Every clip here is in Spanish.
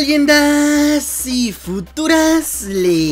Leyendas y futuras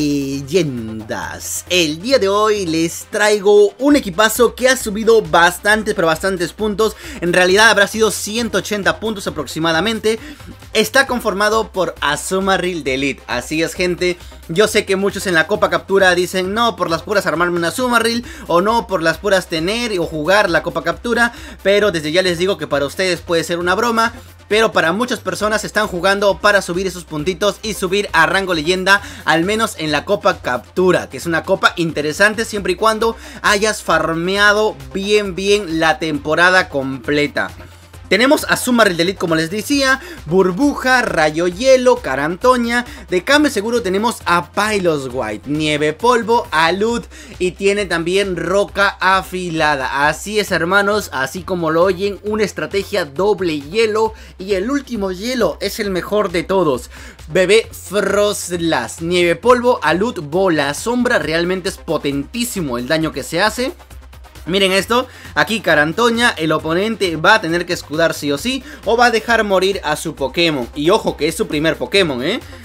leyendas. El día de hoy les traigo un equipazo que ha subido bastantes, pero bastantes puntos. En realidad habrá sido 180 puntos aproximadamente. Está conformado por Azumarill de Elite. Así es, gente. Yo sé que muchos en la Copa Captura dicen no, por las puras armarme una Azumarill, o no, por las puras tener o jugar la Copa Captura. Pero desde ya les digo que para ustedes puede ser una broma, pero para muchas personas están jugando para subir esos puntitos y subir a rango leyenda, al menos en la Copa Captura, que es una copa interesante siempre y cuando hayas farmeado bien la temporada completa. Tenemos a Azumarill de Elite, como les decía, Burbuja, Rayo Hielo, Carantoña. De cambio seguro tenemos a Piloswine, Nieve Polvo, Alud y tiene también Roca Afilada. Así es, hermanos, así como lo oyen, una estrategia doble hielo. Y el último hielo es el mejor de todos. Bebé Froslass, Nieve Polvo, Alud, Bola Sombra. Realmente es potentísimo el daño que se hace. Miren esto, aquí Carantoña, el oponente va a tener que escudar sí o sí, o va a dejar morir a su Pokémon. Y ojo que es su primer Pokémon,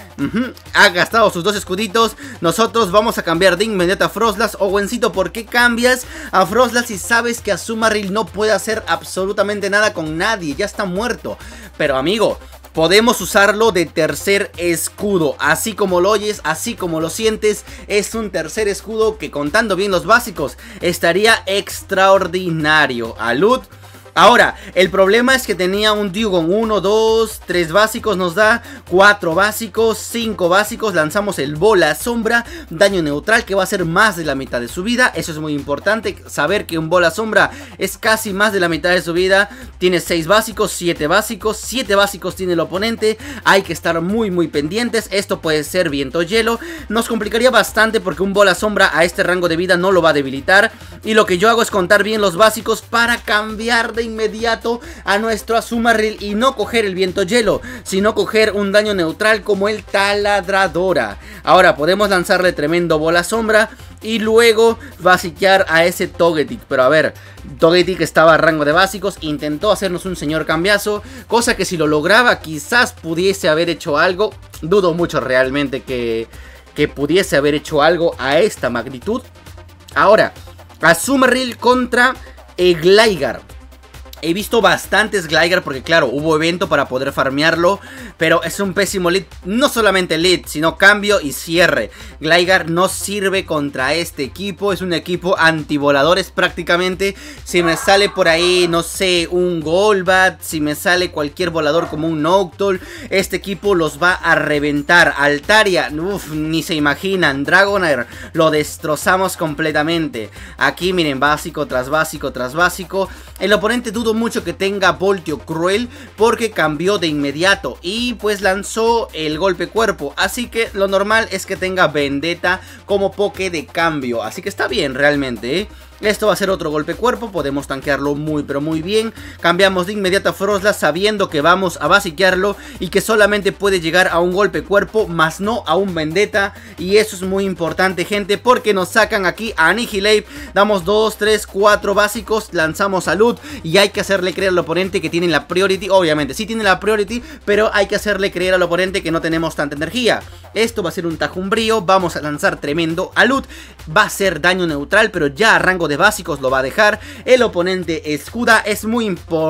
ha gastado sus dos escuditos. Nosotros vamos a cambiar de inmediato a Froslass. Owencito, ¿por qué cambias a Froslass si sabes que Azumarill no puede hacer absolutamente nada con nadie? Ya está muerto. Pero amigo, podemos usarlo de tercer escudo, así como lo oyes, así como lo sientes. Es un tercer escudo que, contando bien los básicos, estaría extraordinario. Alud. Ahora, el problema es que tenía un Dewgong. 1, 2, 3 básicos nos da, 4 básicos, 5 básicos. Lanzamos el Bola Sombra, daño neutral que va a ser más de la mitad de su vida. Eso es muy importante, saber que un Bola Sombra es casi más de la mitad de su vida. Tiene 6 básicos, 7 básicos, 7 básicos tiene el oponente. Hay que estar muy pendientes. Esto puede ser Viento Hielo. Nos complicaría bastante porque un Bola Sombra a este rango de vida no lo va a debilitar. Y lo que yo hago es contar bien los básicos para cambiar de inmediato a nuestro Azumarill y no coger el Viento Hielo, sino coger un daño neutral como el Taladradora. Ahora podemos lanzarle tremendo Bola Sombra y luego basiquear a ese Togetic. Pero a ver, Togetic estaba a rango de básicos, intentó hacernos un señor cambiazo, cosa que si lo lograba quizás pudiese haber hecho algo. Dudo mucho realmente que pudiese haber hecho algo a esta magnitud. Ahora, Azumarill contra Gligar. He visto bastantes Gligar porque claro, hubo evento para poder farmearlo, pero es un pésimo lead, no solamente lead, sino cambio y cierre. Gligar no sirve contra este equipo, es un equipo antivoladores prácticamente. Si me sale por ahí, no sé, un Golbat, si me sale cualquier volador como un Noctowl, este equipo los va a reventar. Altaria, ni se imaginan. Dragonair, lo destrozamos completamente. Aquí miren, básico tras básico tras básico. El oponente dudo mucho que tenga Voltio Cruel porque cambió de inmediato y pues lanzó el golpe cuerpo, así que lo normal es que tenga Vendetta como poke de cambio, así que está bien realmente, Esto va a ser otro golpe cuerpo, podemos tanquearlo pero muy bien. Cambiamos de inmediato a Froslass sabiendo que vamos a basiquearlo y que solamente puede llegar a un golpe cuerpo, más no a un Vendetta. Y eso es muy importante, gente, porque nos sacan aquí a Annihilate. Damos 2, 3, 4 básicos, lanzamos Salud y hay que hacerle creer al oponente que tienen la priority. Obviamente sí tiene la priority, pero hay que hacerle creer al oponente que no tenemos tanta energía. Esto va a ser un Tajumbrío, vamos a lanzar tremendo Alud. Va a ser daño neutral, pero ya a rango de básicos lo va a dejar. El oponente escuda, es muy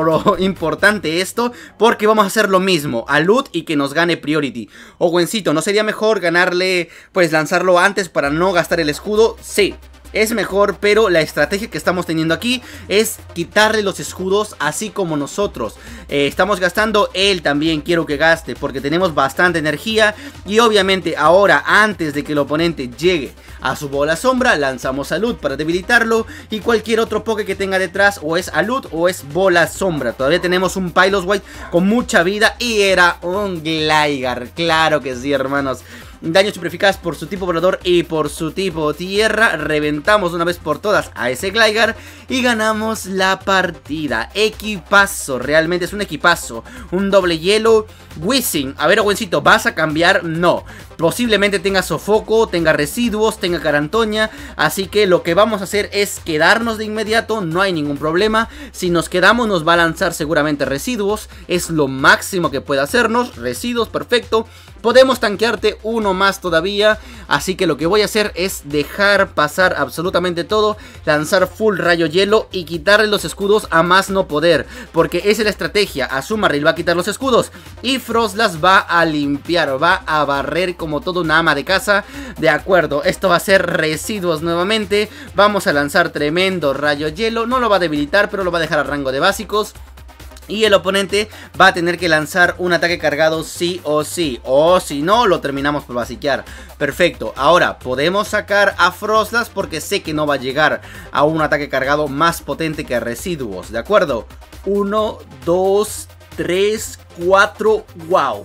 importante esto, porque vamos a hacer lo mismo, Alud y que nos gane priority. Owencito, ¿no sería mejor ganarle, pues lanzarlo antes para no gastar el escudo? Sí, es mejor, pero la estrategia que estamos teniendo aquí es quitarle los escudos así como nosotros. Estamos gastando, él también quiero que gaste porque tenemos bastante energía. Y obviamente ahora, antes de que el oponente llegue a su Bola Sombra, lanzamos Salud para debilitarlo. Y cualquier otro poke que tenga detrás o es Alud o es Bola Sombra. Todavía tenemos un Piloswine con mucha vida y era un Gligar. Claro que sí, hermanos. daño super eficaz por su tipo volador y por su tipo tierra. Reventamos una vez por todas a ese Gligar y ganamos la partida. Equipazo, realmente es un equipazo. Un doble hielo. Weezing, a ver, Owencito, ¿vas a cambiar? No. Posiblemente tenga sofoco, tenga residuos, tenga carantoña. Así que lo que vamos a hacer es quedarnos de inmediato, no hay ningún problema. Si nos quedamos nos va a lanzar seguramente residuos. Es lo máximo que puede hacernos. Residuos, perfecto. Podemos tanquearte uno más todavía. Así que lo que voy a hacer es dejar pasar absolutamente todo. Lanzar full rayo hielo y quitarle los escudos a más no poder. Porque esa es la estrategia. Azumarill va a quitar los escudos y Froslass va a limpiar, va a barrer como todo una ama de casa. De acuerdo, esto va a ser residuos nuevamente. Vamos a lanzar tremendo rayo hielo. No lo va a debilitar, pero lo va a dejar a rango de básicos. Y el oponente va a tener que lanzar un ataque cargado sí o sí. O si no, lo terminamos por basiquear. Perfecto, ahora podemos sacar a Froslass porque sé que no va a llegar a un ataque cargado más potente que residuos. ¿De acuerdo? 1, 2, 3, 4, wow.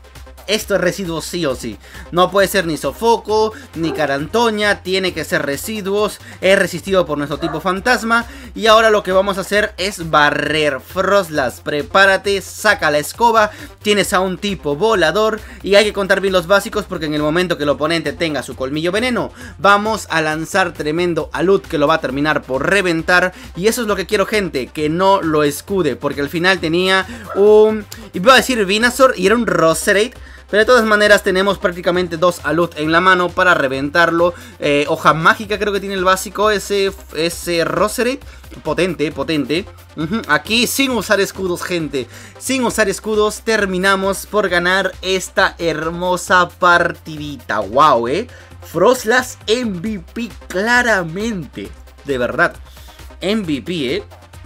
Esto es residuos sí o sí. No puede ser ni sofoco, ni carantoña. Tiene que ser residuos. Es resistido por nuestro tipo fantasma. Y ahora lo que vamos a hacer es barrer. Froslass, prepárate, saca la escoba. Tienes a un tipo volador. Y hay que contar bien los básicos porque en el momento que el oponente tenga su colmillo veneno, vamos a lanzar tremendo Alud que lo va a terminar por reventar. Y eso es lo que quiero, gente, que no lo escude. Porque al final tenía un... iba a decir Venusaur y era un Roserade. Pero de todas maneras tenemos prácticamente dos Alud en la mano para reventarlo. Hoja mágica creo que tiene el básico ese Roserade. Potente, potente. Aquí sin usar escudos, gente. Sin usar escudos terminamos por ganar esta hermosa partidita. Wow, Froslass MVP claramente. De verdad. MVP,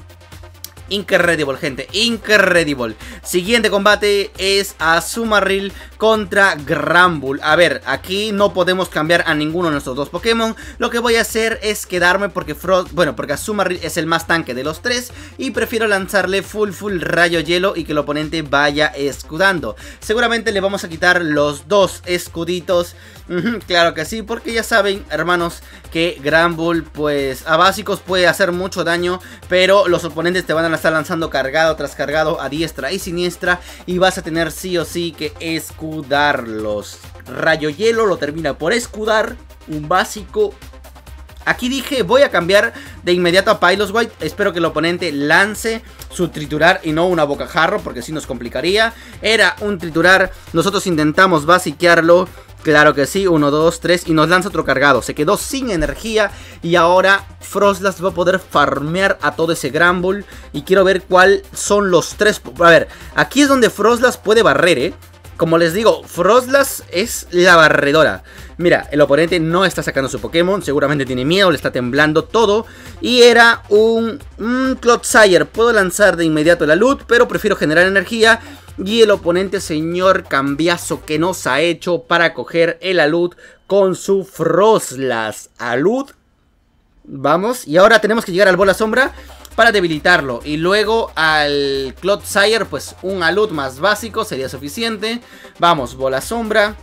Incredible, gente, incredible. Siguiente combate es Azumarill contra Granbull. A ver, aquí no podemos cambiar a ninguno de nuestros dos Pokémon. Lo que voy a hacer es quedarme porque porque Azumarill es el más tanque de los tres. Y prefiero lanzarle full rayo hielo y que el oponente vaya escudando. Seguramente le vamos a quitar los dos escuditos. Claro que sí, porque ya saben, hermanos, que Granbull pues a básicos puede hacer mucho daño, pero los oponentes te van a estar lanzando cargado tras cargado a diestra y siniestra y vas a tener sí o sí que escudarlos. Rayo hielo lo termina por escudar, un básico. Aquí dije, voy a cambiar de inmediato a Piloswine. Espero que el oponente lance su triturar y no una bocajarro, porque si nos complicaría. Era un triturar, nosotros intentamos basiquearlo. Claro que sí, 1, 2, 3 y nos lanza otro cargado. Se quedó sin energía y ahora Froslass va a poder farmear a todo ese Granbull. Y quiero ver cuáles son los tres. A ver, aquí es donde Froslass puede barrer, Como les digo, Froslass es la barredora. Mira, el oponente no está sacando su Pokémon, seguramente tiene miedo, le está temblando todo. Y era un Clodsire. Puedo lanzar de inmediato la Alud, pero prefiero generar energía. Y el oponente, señor cambiazo que nos ha hecho para coger el Alud con su Froslass. Alud. Vamos, y ahora tenemos que llegar al Bola Sombra para debilitarlo. Y luego al Clodsire, pues un Alud más básico sería suficiente. Vamos, Bola Sombra.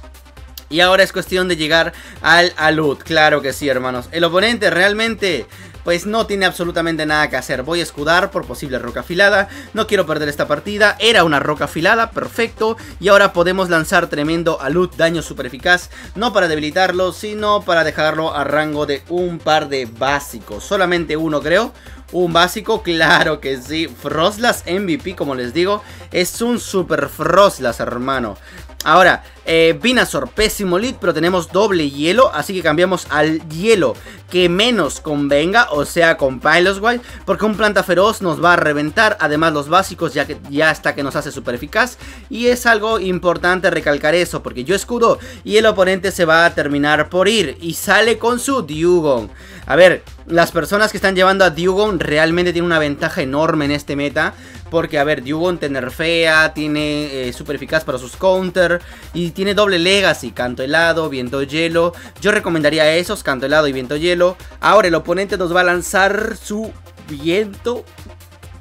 Y ahora es cuestión de llegar al Alud. Claro que sí, hermanos. El oponente realmente pues no tiene absolutamente nada que hacer. Voy a escudar por posible roca afilada. No quiero perder esta partida. Era una roca afilada, perfecto. Y ahora podemos lanzar tremendo Alud, daño super eficaz. No para debilitarlo, sino para dejarlo a rango de un par de básicos. Solamente uno, creo. Un básico, claro que sí. Froslass MVP, como les digo, es un super Froslass, hermano. Ahora, Venusaur, pésimo lead, pero tenemos doble hielo, así que cambiamos al hielo que menos convenga, o sea, con Piloswine, porque un planta feroz nos va a reventar. Además, los básicos ya está que nos hace super eficaz, y es algo importante recalcar eso, porque yo escudo y el oponente se va a terminar por ir, y sale con su Dewgong. A ver, las personas que están llevando a Dewgong realmente tienen una ventaja enorme en este meta, porque, a ver, Dewgong te nerfea, tiene super eficaz para sus counter, y tiene doble legacy, canto helado, viento hielo. Yo recomendaría esos, canto helado y viento hielo. Ahora el oponente nos va a lanzar su viento,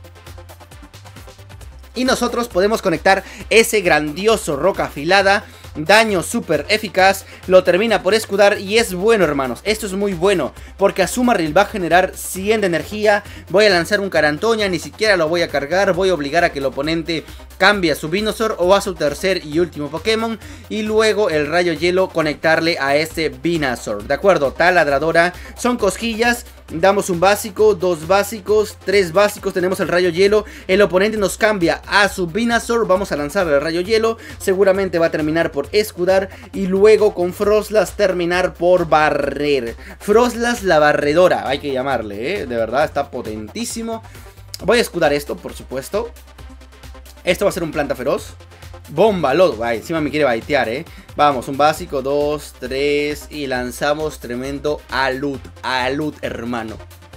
y nosotros podemos conectar ese grandioso roca afilada daño súper eficaz, lo termina por escudar y es bueno, hermanos. Esto es muy bueno porque Azumarill va a generar 100 de energía. Voy a lanzar un Carantoña, ni siquiera lo voy a cargar, voy a obligar a que el oponente cambie a su Venusaur o a su tercer y último Pokémon y luego el rayo hielo conectarle a ese Venusaur, ¿de acuerdo? Taladradora, son cosquillas. Damos un básico, 2 básicos, 3 básicos, tenemos el rayo hielo. El oponente nos cambia a su Venusaur, vamos a lanzar el rayo hielo. Seguramente va a terminar por escudar y luego con Froslass terminar por barrer. Froslass la barredora, hay que llamarle, de verdad está potentísimo. Voy a escudar esto, por supuesto. Esto va a ser un planta feroz. Bomba, lodo. Ay, encima me quiere baitear, Vamos, un básico, 2, 3 y lanzamos tremendo Alud. Alud, hermano.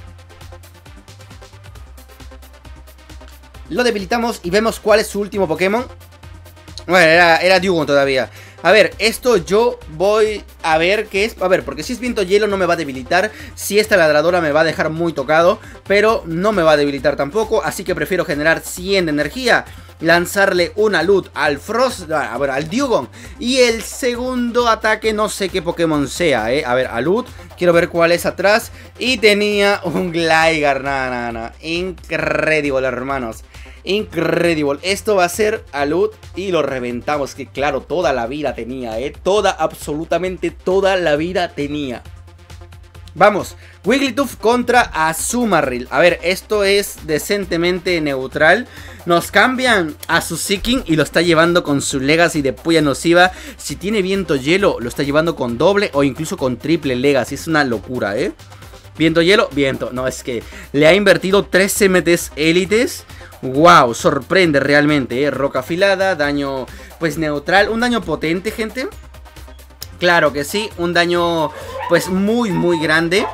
Lo debilitamos y vemos cuál es su último Pokémon. Bueno, era Dewgong todavía. A ver, esto yo voy a ver qué es. A ver, porque si es viento hielo no me va a debilitar. Si esta ladradora me va a dejar muy tocado, pero no me va a debilitar tampoco. Así que prefiero generar 100 de energía, lanzarle una Alud al al Dewgong. Y el segundo ataque no sé qué Pokémon sea, A ver, Alud, quiero ver cuál es atrás. Y tenía un Gligar, nada. Increíble, hermanos. Increíble, esto va a ser Alud y lo reventamos, que claro, toda la vida tenía, absolutamente toda la vida tenía. Vamos, Wigglytuff contra Azumarill. A ver, esto es decentemente neutral. Nos cambian a su Seeking y lo está llevando con su Legacy de Puya Nociva. Si tiene viento hielo, lo está llevando con doble o incluso con triple Legacy, es una locura, Viento hielo, viento, no, es que le ha invertido 3 MTs élites. Wow, sorprende realmente, Roca afilada, daño pues neutral, un daño potente, gente. Claro que sí, un daño pues muy grande.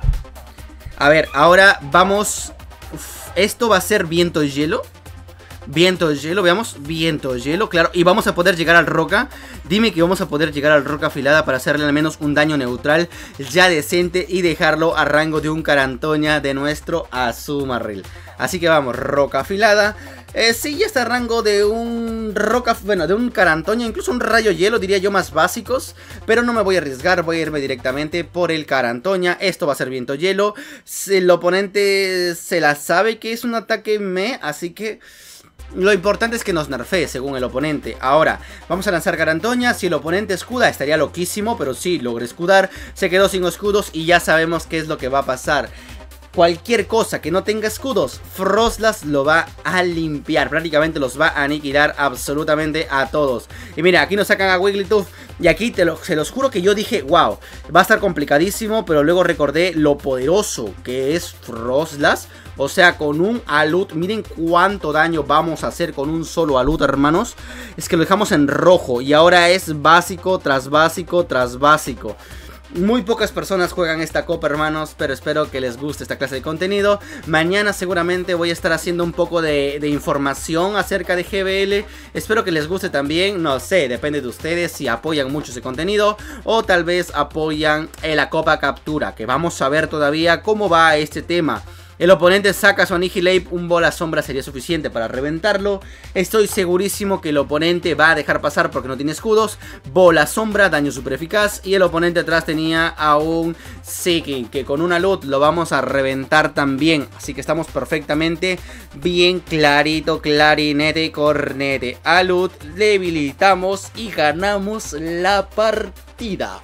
A ver, ahora vamos. Esto va a ser viento y hielo. Viento de hielo, veamos, viento de hielo, claro. Y vamos a poder llegar al roca. Dime que vamos a poder llegar al roca afilada para hacerle al menos un daño neutral ya decente y dejarlo a rango de un Carantoña de nuestro Azumarill. Así que vamos, roca afilada. Sí, ya está a rango de un roca, bueno, de un Carantoña, incluso un rayo hielo, diría yo, más básicos. Pero no me voy a arriesgar, voy a irme directamente por el Carantoña. Esto va a ser viento hielo. El oponente se la sabe que es un ataque así que lo importante es que nos nerfee según el oponente. Ahora, vamos a lanzar Carantoña. Si el oponente escuda, estaría loquísimo, pero sí, logré escudar. Se quedó sin escudos y ya sabemos qué es lo que va a pasar. Cualquier cosa que no tenga escudos, Froslass lo va a limpiar. Prácticamente los va a aniquilar absolutamente a todos. Y mira, aquí nos sacan a Wigglytuff. Y aquí se los juro que yo dije, wow, va a estar complicadísimo. Pero luego recordé lo poderoso que es Froslass. O sea, con un Alud, miren cuánto daño vamos a hacer con un solo Alud, hermanos. Es que lo dejamos en rojo y ahora es básico tras básico tras básico. Muy pocas personas juegan esta copa, hermanos, pero espero que les guste esta clase de contenido. Mañana seguramente voy a estar haciendo un poco de información acerca de GBL. Espero que les guste también, no sé, depende de ustedes si apoyan mucho ese contenido o tal vez apoyan la copa captura, que vamos a ver todavía cómo va este tema. El oponente saca su Annihilate, un bola sombra sería suficiente para reventarlo. Estoy segurísimo que el oponente va a dejar pasar porque no tiene escudos. Bola sombra, daño super eficaz. Y el oponente atrás tenía a un Seeking, que con una Alud lo vamos a reventar también. Así que estamos perfectamente bien clarito, clarinete, cornete. Alud, debilitamos y ganamos la partida.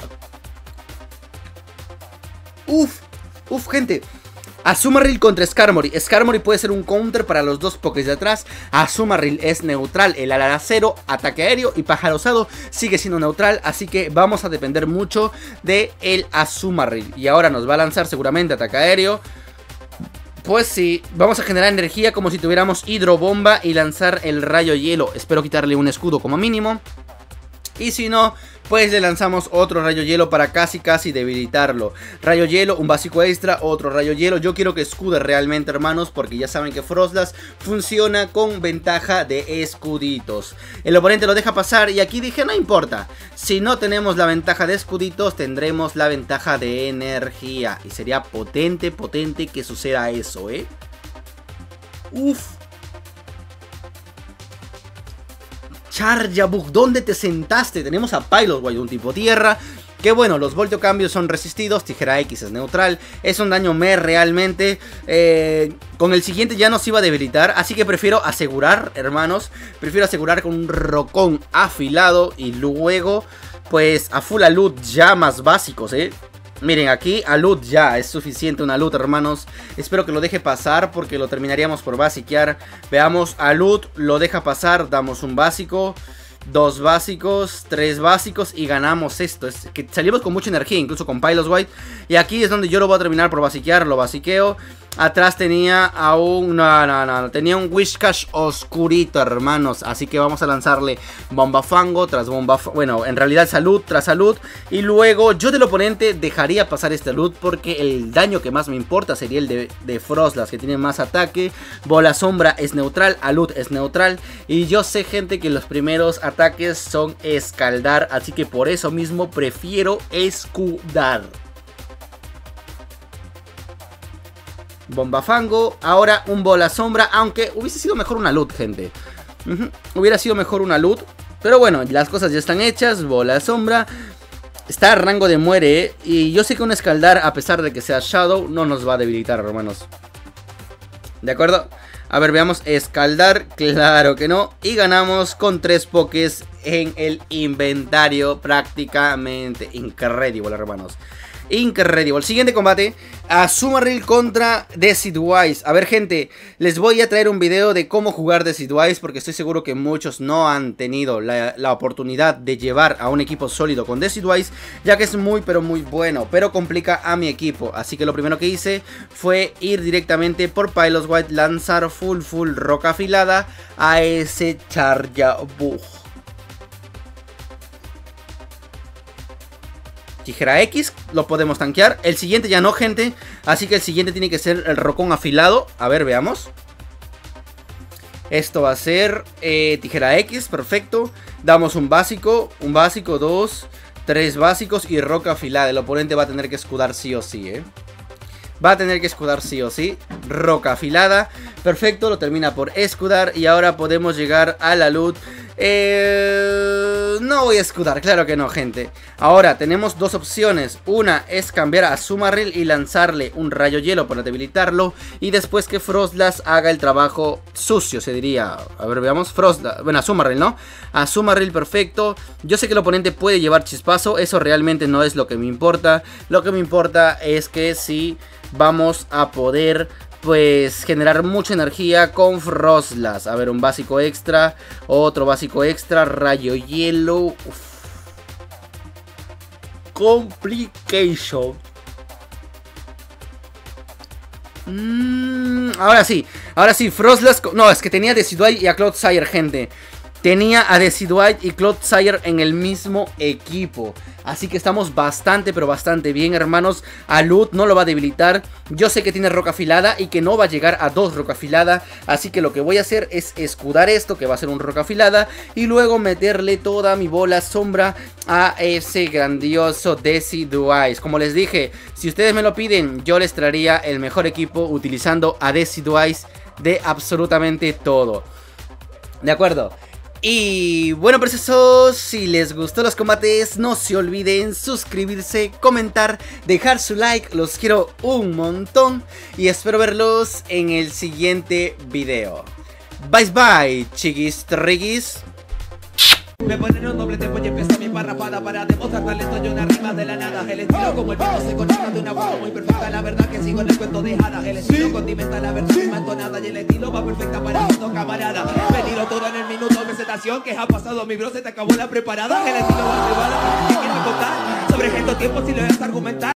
Uf, gente. Azumarill contra Skarmory. Skarmory puede ser un counter para los dos Pokés de atrás. Azumarill es neutral. El alacero, ataque aéreo y pájaro osado sigue siendo neutral. Así que vamos a depender mucho de el Azumarill. Y ahora nos va a lanzar seguramente ataque aéreo. Pues sí, vamos a generar energía como si tuviéramos hidrobomba y lanzar el rayo hielo. Espero quitarle un escudo como mínimo. Y si no, pues le lanzamos otro rayo hielo para casi debilitarlo. Rayo hielo, un básico extra, otro rayo hielo. Yo quiero que escude realmente, hermanos, porque ya saben que Froslass funciona con ventaja de escuditos. El oponente lo deja pasar y aquí dije, no importa. Si no tenemos la ventaja de escuditos, tendremos la ventaja de energía. Y sería potente que suceda eso, Charjabug, ¿dónde te sentaste? Tenemos a Piloswine, un tipo tierra. Que bueno, los volteocambios son resistidos, tijera X es neutral, es un daño me realmente. Con el siguiente ya nos iba a debilitar, así que prefiero asegurar, hermanos. Prefiero asegurar con un rocón afilado y luego pues a full alud ya más básicos, Miren, aquí alud ya, es suficiente un alud, hermanos. Espero que lo deje pasar porque lo terminaríamos por basiquear. Veamos, alud lo deja pasar, damos un básico, 2 básicos, 3 básicos y ganamos esto. Es que salimos con mucha energía, incluso con Piloswine. Y aquí es donde yo lo voy a terminar por basiquear, lo basiqueo. Atrás tenía aún... No. Tenía un Whiscash oscurito, hermanos. Así que vamos a lanzarle Bomba Fango tras Bomba... Bueno, en realidad salud tras salud. Y luego yo del oponente dejaría pasar este salud porque el daño que más me importa sería el de Frostlass, que tiene más ataque. Bola Sombra es neutral, alud es neutral. Y yo sé, gente, que los primeros ataques son escaldar. Así que por eso mismo prefiero escudar. Bomba Fango, ahora un Bola Sombra, aunque hubiese sido mejor una Lud, gente. Hubiera sido mejor una Lud, pero bueno, las cosas ya están hechas. Bola Sombra, está a rango de muere, y yo sé que un escaldar, a pesar de que sea Shadow, no nos va a debilitar, hermanos. ¿De acuerdo? A ver, veamos, escaldar, claro que no. Y ganamos con 3 pokés en el inventario, prácticamente increíble, hermanos. Increíble. Siguiente combate, Azumarill contra Decidueye. A ver, gente, les voy a traer un video de cómo jugar Decidueye, porque estoy seguro que muchos no han tenido la oportunidad de llevar a un equipo sólido con Decidueye, ya que es muy pero muy bueno, pero complica a mi equipo. Así que lo primero que hice fue ir directamente por Piloswine, lanzar full roca afilada a ese Charjabug. Tijera X, lo podemos tanquear. El siguiente ya no, gente. Así que el siguiente tiene que ser el rocón afilado. A ver, veamos. Esto va a ser tijera X, perfecto. Damos un básico, 2, 3 básicos y roca afilada. El oponente va a tener que escudar sí o sí, Va a tener que escudar sí o sí. Roca afilada, perfecto, lo termina por escudar. Y ahora podemos llegar a la luz. No voy a escudar, claro que no, gente. Ahora tenemos dos opciones. Una es cambiar a Azumarill y lanzarle un rayo hielo para debilitarlo. Y después que Frostlass haga el trabajo sucio, se diría. A ver, veamos, Frostlass, bueno, Azumarill, ¿no? Azumarill, perfecto. Yo sé que el oponente puede llevar chispazo. Eso realmente no es lo que me importa. Lo que me importa es que si vamos a poder, pues, generar mucha energía con Frostlass. A ver, un básico extra, otro básico extra, rayo hielo. Uf. Complication. Ahora sí, Frostlass. No, es que tenía a Decidueye y a Clodsire, gente. Tenía a Decidueye y Clodsire en el mismo equipo. Así que estamos bastante, pero bastante bien, hermanos. A Lud no lo va a debilitar. Yo sé que tiene roca afilada y que no va a llegar a 2 roca afilada. Así que lo que voy a hacer es escudar esto, que va a ser un roca afilada. Y luego meterle toda mi bola sombra a ese grandioso Decidueye. Como les dije, si ustedes me lo piden, yo les traería el mejor equipo utilizando a Decidueye de absolutamente todo. ¿De acuerdo? Y bueno, preciosos, si les gustó los combates, no se olviden suscribirse, comentar, dejar su like. Los quiero un montón y espero verlos en el siguiente video. Bye bye, chiquis triguis. Me ponen un doble tempo y empieza mi parrapada para demostrar talento y una rima de la nada. El estilo como el pelo se conecta de una forma muy perfecta. La verdad que sigo en el cuento de hadas. El estilo condimenta la versión más entonada y el estilo va perfecta para esto, camarada. Me tiro todo en el minuto de presentación que ha pasado, mi bro, se te acabó la preparada. El estilo va a llevar, ¿qué quieres contar? Sobre estos tiempos si lo vas a argumentar.